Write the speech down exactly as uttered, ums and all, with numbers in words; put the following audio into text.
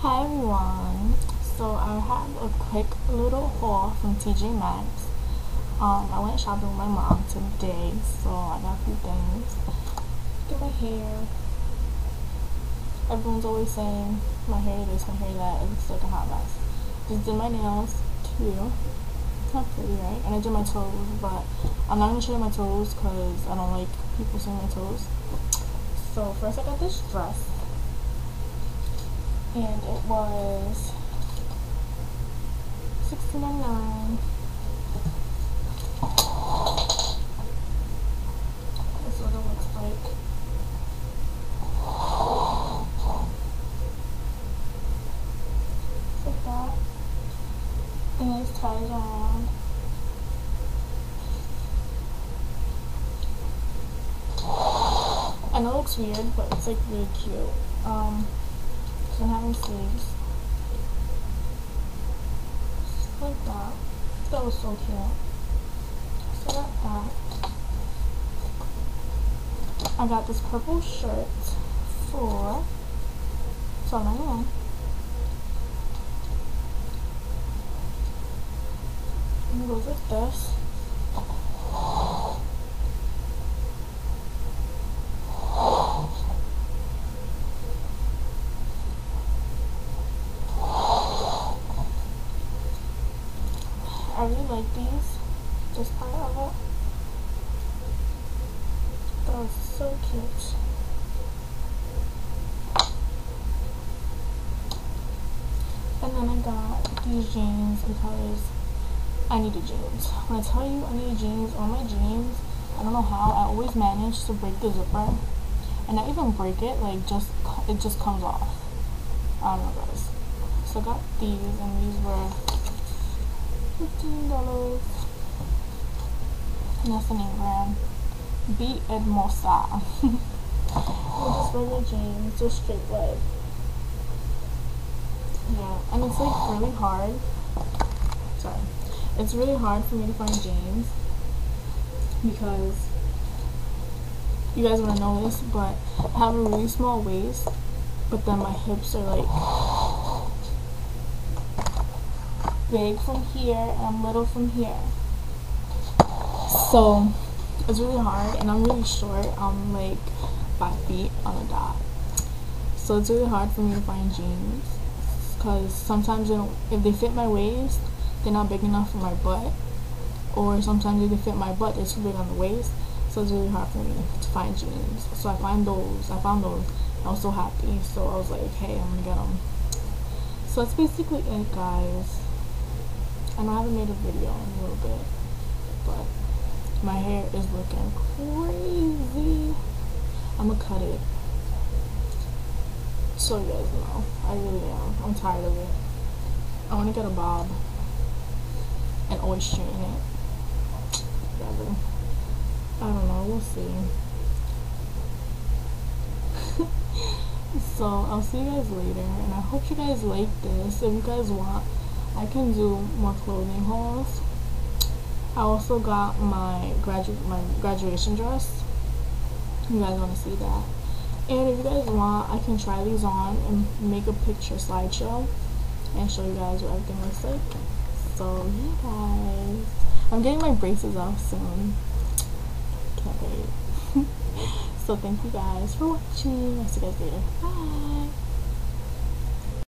Hi everyone. So I have a quick little haul from T J Maxx. Um, I went shopping with my mom today, so I got a few things. Look at my hair. Everyone's always saying my hair this, my hair that. It looks like a hot mess. Just did my nails too. It's not pretty, right? And I did my toes, but I'm not gonna show you my toes because I don't like people seeing my toes. So first I got this dress. And it was sixteen ninety-nine. This is what it looks like. Like that. And it's ties around. I know it looks weird, but it's like really cute. Um, So I'm having sleeves. Just like that. That was so cute. So I got that. I got this purple shirt for twelve ninety-nine. And it goes like this. I really like these, this part of it. That was so cute. And then I got these jeans because I needed jeans. When I tell you I needed jeans on my jeans, I don't know how, I always manage to break the zipper. And not even break it, like just, it just comes off. I don't know guys. So I got these, and these were fifteen dollars. And that's the name brand. Be Hermosa. Just regular jeans, just straight leg. Yeah, and it's like really hard. Sorry. It's really hard for me to find jeans because you guys wanna know this, but I have a really small waist, but then my hips are like big from here and I'm little from here, so it's really hard. And I'm really short. I'm like five feet on a dot, so it's really hard for me to find jeans because sometimes they don't, if they fit my waist, they're not big enough for my butt, or sometimes if they fit my butt, they're too big on the waist. So it's really hard for me to find jeans. So I find those. I found those. I was so happy. So I was like, hey, I'm gonna get them. So that's basically it, guys. I know I haven't made a video in a little bit, but my hair is looking crazy. I'm gonna cut it so you guys know. I really am. I'm tired of it. I want to get a bob and always straighten it. Whatever. I don't know. We'll see. So I'll see you guys later, and I hope you guys like this. If you guys want, I can do more clothing hauls. I also got my gradu my graduation dress. You guys want to see that? And if you guys want, I can try these on and make a picture slideshow and show you guys what everything looks like. So yeah, guys, I'm getting my braces off soon. Can't wait. So thank you guys for watching. I'll see you guys later. Bye.